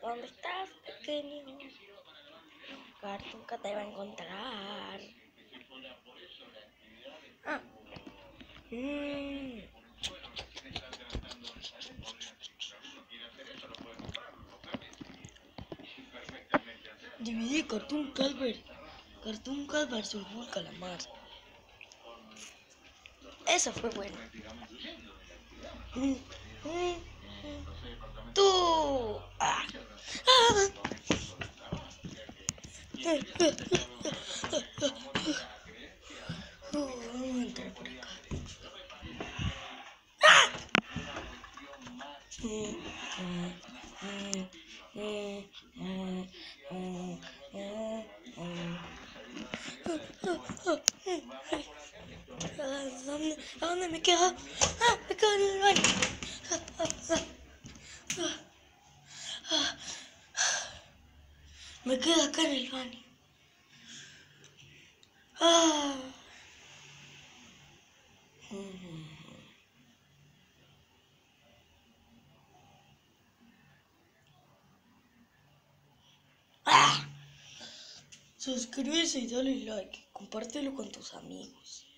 ¿Dónde estás, pequeño? Cart nunca te va a encontrar. Ah. DVD Cartoon Cat vs Bull Calamar. Eso fue bueno. ¡Tú! ¡Ah! ¡Ah! Vamos a entrar por acá. ¡Ah! ¿A dónde me quedo? ¡Ah! Me quedo en el baño. Me quedo acá en el baño. ¡Ah! ¡Ah! Suscríbete y dale like. Compártelo con tus amigos.